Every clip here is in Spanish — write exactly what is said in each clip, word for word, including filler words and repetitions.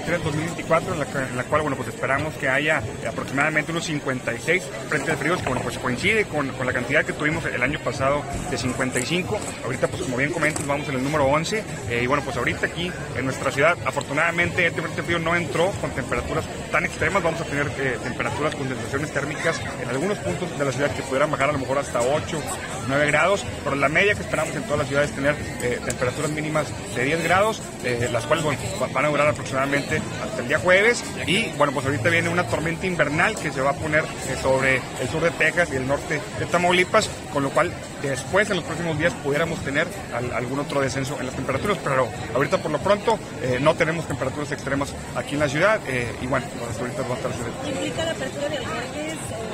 tres dos mil veinticuatro, en la, en la cual, bueno, pues esperamos que haya aproximadamente unos cincuenta y seis frentes fríos, que, bueno, pues coincide con, con la cantidad que tuvimos el año pasado de cincuenta y cinco. Ahorita, pues como bien comentas, vamos en el número once, eh, y bueno, pues ahorita aquí en nuestra ciudad, afortunadamente este frente frío no entró con temperaturas tan extremas. Vamos a tener eh, temperaturas con sensaciones térmicas en algunos puntos de la ciudad que pudieran bajar a lo mejor hasta ocho, nueve grados, pero la media que esperamos en todas las ciudades es tener eh, temperaturas mínimas de diez grados, eh, las cuales, bueno, van a durar aproximadamente hasta el día jueves. Y bueno, pues ahorita viene una tormenta invernal que se va a poner eh, sobre el sur de Texas y el norte de Tamaulipas, con lo cual después en los próximos días pudiéramos tener al, algún otro descenso en las temperaturas, pero ahorita por lo pronto eh, no tenemos temperaturas extremas aquí en la ciudad, eh, y bueno, pues hasta ahorita va a estar sucediendo. ¿Implica la apertura de albergues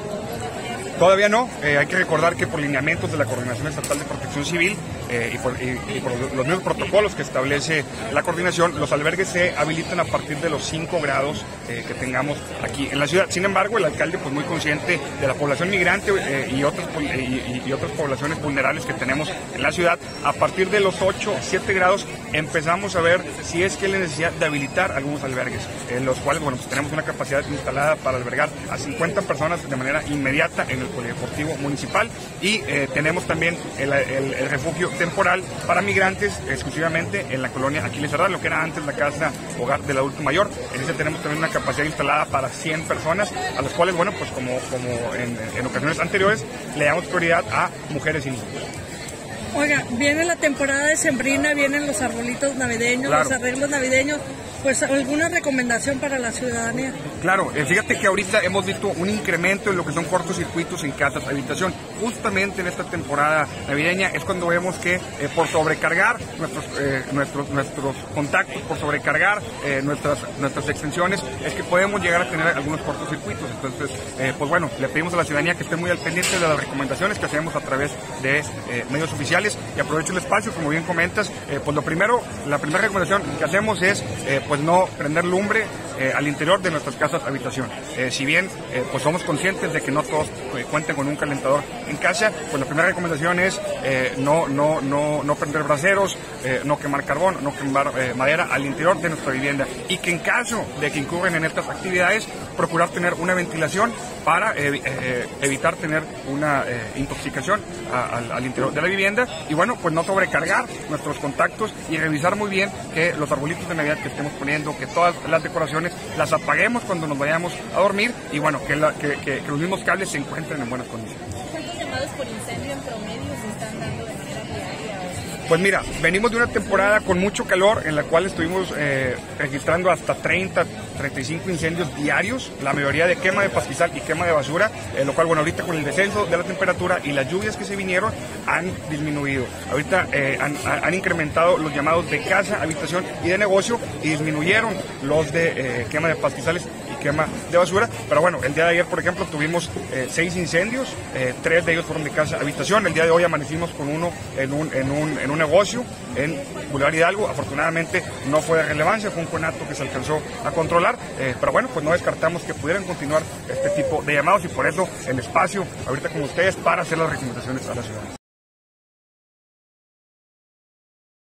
o...? Todavía no, eh, hay que recordar que por lineamientos de la Coordinación Estatal de Protección Civil eh, y, por, y, y por los mismos protocolos que establece la coordinación, los albergues se habilitan a partir de los cinco grados eh, que tengamos aquí en la ciudad. Sin embargo, el alcalde, pues muy consciente de la población migrante eh, y, otras, y, y otras poblaciones vulnerables que tenemos en la ciudad, a partir de los ocho, siete grados empezamos a ver si es que hay la necesidad de habilitar algunos albergues, en los cuales, bueno, pues tenemos una capacidad instalada para albergar a cincuenta personas de manera inmediata en el polideportivo municipal, y eh, tenemos también el, el, el refugio temporal para migrantes exclusivamente en la colonia Aquiles Cerdán, lo que era antes la casa hogar del adulto mayor. En ese tenemos también una capacidad instalada para cien personas, a las cuales, bueno, pues como, como en, en ocasiones anteriores, le damos prioridad a mujeres y niños. Oiga, viene la temporada decembrina, vienen los arbolitos navideños, claro, los arreglos navideños. Pues, ¿alguna recomendación para la ciudadanía? Claro, eh, fíjate que ahorita hemos visto un incremento en lo que son cortocircuitos en casas habitación. Justamente en esta temporada navideña es cuando vemos que eh, por sobrecargar nuestros, eh, nuestros, nuestros contactos, por sobrecargar eh, nuestras, nuestras extensiones, es que podemos llegar a tener algunos cortocircuitos. Entonces, eh, pues bueno, le pedimos a la ciudadanía que esté muy al pendiente de las recomendaciones que hacemos a través de eh, medios oficiales. Y aprovecho el espacio, como bien comentas, eh, pues lo primero, la primera recomendación que hacemos es eh, pues no prender lumbre eh, al interior de nuestras casas habitación. Eh, si bien eh, pues somos conscientes de que no todos eh, cuenten con un calentador en casa, pues la primera recomendación es eh, no, no, no, no prender braseros, eh, no quemar carbón, no quemar eh, madera al interior de nuestra vivienda, y que en caso de que incurren en estas actividades, procurar tener una ventilación para eh, eh, evitar tener una eh, intoxicación a, al, al interior de la vivienda. Y bueno, pues no sobrecargar nuestros contactos y revisar muy bien que los arbolitos de Navidad que estemos poniendo, que todas las decoraciones las apaguemos cuando nos vayamos a dormir, y bueno, que, la, que, que, que los mismos cables se encuentren en buenas condiciones. ¿Cuántos llamados por incendio en promedio se están dando de manera diaria? Pues mira, venimos de una temporada con mucho calor en la cual estuvimos eh, registrando hasta treinta, treinta y cinco incendios diarios, la mayoría de quema de pastizal y quema de basura, eh, lo cual, bueno, ahorita con el descenso de la temperatura y las lluvias que se vinieron han disminuido. Ahorita eh, han, han incrementado los llamados de casa, habitación y de negocio, y disminuyeron los de eh, quema de pastizales y quema de basura. Pero bueno, el día de ayer, por ejemplo, tuvimos eh, seis incendios, eh, tres de ellos fueron de casa, habitación. El día de hoy amanecimos con uno en un, en un, en un negocio en Boulevard Hidalgo. Afortunadamente no fue de relevancia, fue un conato que se alcanzó a controlar, eh, pero bueno, pues no descartamos que pudieran continuar este tipo de llamados, y por eso el espacio ahorita con ustedes para hacer las recomendaciones a la ciudad.